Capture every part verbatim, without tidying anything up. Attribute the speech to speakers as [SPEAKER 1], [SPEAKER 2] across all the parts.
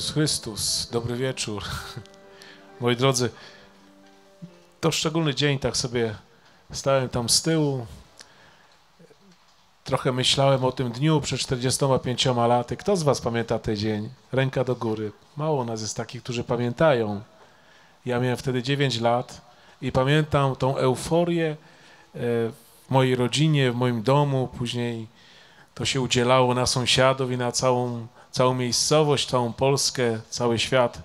[SPEAKER 1] Jezus Chrystus, dobry wieczór. Moi drodzy, to szczególny dzień, tak sobie stałem tam z tyłu. Trochę myślałem o tym dniu przed czterdziestoma pięcioma laty. Kto z was pamięta ten dzień? Ręka do góry. Mało nas jest takich, którzy pamiętają. Ja miałem wtedy dziewięć lat i pamiętam tą euforię w mojej rodzinie, w moim domu. Później to się udzielało na sąsiadów i na całą, całą miejscowość, całą Polskę, cały świat.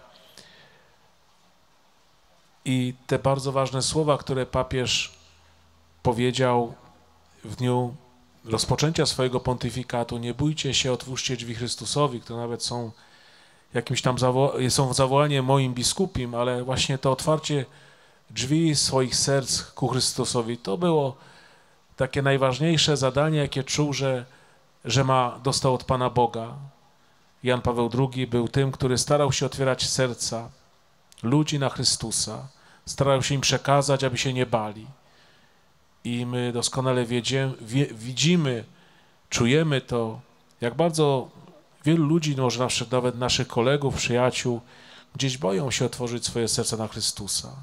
[SPEAKER 1] I te bardzo ważne słowa, które papież powiedział w dniu rozpoczęcia swojego pontyfikatu: nie bójcie się, otwórzcie drzwi Chrystusowi, które nawet są jakimś tam zawo- są zawołaniem moim biskupim, ale właśnie to otwarcie drzwi swoich serc ku Chrystusowi, to było takie najważniejsze zadanie, jakie czuł, że, że ma, dostał od Pana Boga. Jan Paweł drugi był tym, który starał się otwierać serca ludzi na Chrystusa, starał się im przekazać, aby się nie bali. I my doskonale wiedziemy, wie, widzimy, czujemy to, jak bardzo wielu ludzi, może nawet naszych kolegów, przyjaciół, gdzieś boją się otworzyć swoje serca na Chrystusa.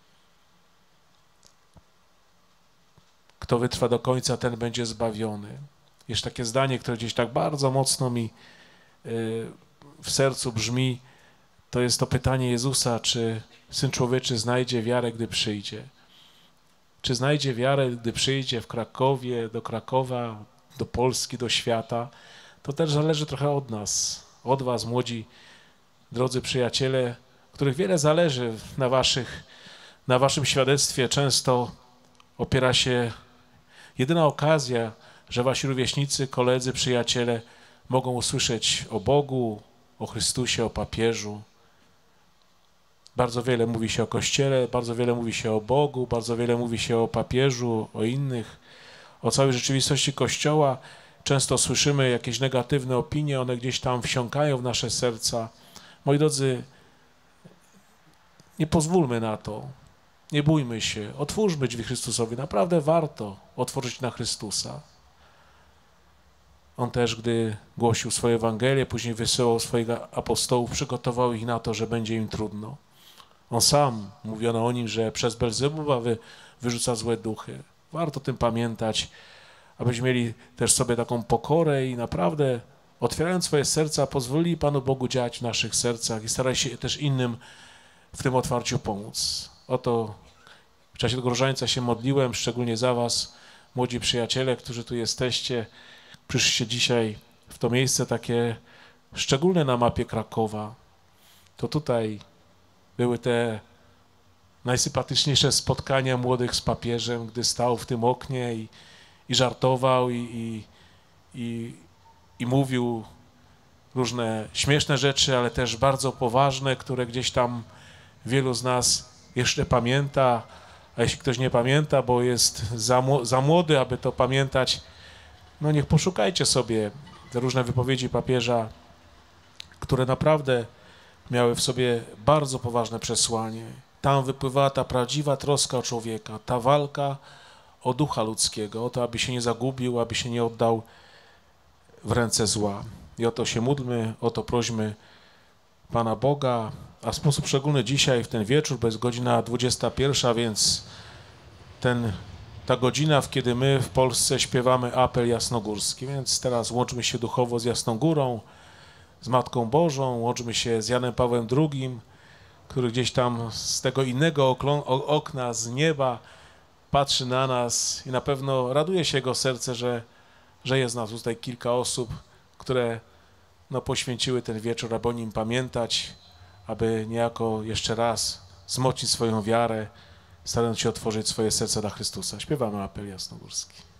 [SPEAKER 1] Kto wytrwa do końca, ten będzie zbawiony. Jest takie zdanie, które gdzieś tak bardzo mocno mi w sercu brzmi. To jest to pytanie Jezusa, czy Syn Człowieczy znajdzie wiarę, gdy przyjdzie. Czy znajdzie wiarę, gdy przyjdzie w Krakowie, do Krakowa, do Polski, do świata? To też zależy trochę od nas, od was, młodzi, drodzy przyjaciele, których wiele zależy na waszych, na waszym świadectwie. Często opiera się jedyna okazja, że wasi rówieśnicy, koledzy, przyjaciele mogą usłyszeć o Bogu, o Chrystusie, o papieżu. Bardzo wiele mówi się o Kościele, bardzo wiele mówi się o Bogu, bardzo wiele mówi się o papieżu, o innych, o całej rzeczywistości Kościoła. Często słyszymy jakieś negatywne opinie, one gdzieś tam wsiąkają w nasze serca. Moi drodzy, nie pozwólmy na to, nie bójmy się, otwórzmy drzwi Chrystusowi. Naprawdę warto otworzyć na Chrystusa. On też, gdy głosił swoje Ewangelię, później wysyłał swoich apostołów, przygotował ich na to, że będzie im trudno. On sam, mówiono o nim, że przez Belzebuba wy, wyrzuca złe duchy. Warto o tym pamiętać, abyśmy mieli też sobie taką pokorę i naprawdę, otwierając swoje serca, pozwolili Panu Bogu działać w naszych sercach i starali się też innym w tym otwarciu pomóc. Oto w czasie tego różańca się modliłem, szczególnie za was, młodzi przyjaciele, którzy tu jesteście. Przyszliście dzisiaj w to miejsce takie szczególne na mapie Krakowa. To tutaj były te najsympatyczniejsze spotkania młodych z papieżem, gdy stał w tym oknie i, i żartował i, i, i, i mówił różne śmieszne rzeczy, ale też bardzo poważne, które gdzieś tam wielu z nas jeszcze pamięta, a jeśli ktoś nie pamięta, bo jest za, za młody, aby to pamiętać, no niech poszukajcie sobie te różne wypowiedzi papieża, które naprawdę miały w sobie bardzo poważne przesłanie. Tam wypływała ta prawdziwa troska o człowieka, ta walka o ducha ludzkiego, o to, aby się nie zagubił, aby się nie oddał w ręce zła. I o to się módlmy, o to prośmy Pana Boga, a w sposób szczególny dzisiaj, w ten wieczór, bo jest godzina dwudziesta pierwsza, więc ten, ta godzina, w kiedy my w Polsce śpiewamy apel jasnogórski, więc teraz łączmy się duchowo z Jasną Górą, z Matką Bożą, łączmy się z Janem Pawłem drugim, który gdzieś tam z tego innego okna, z nieba patrzy na nas i na pewno raduje się jego serce, że, że jest nas tutaj kilka osób, które no, poświęciły ten wieczór, aby o nim pamiętać, aby niejako jeszcze raz wzmocnić swoją wiarę, starając się otworzyć swoje serce dla Chrystusa. Śpiewamy apel jasnogórski.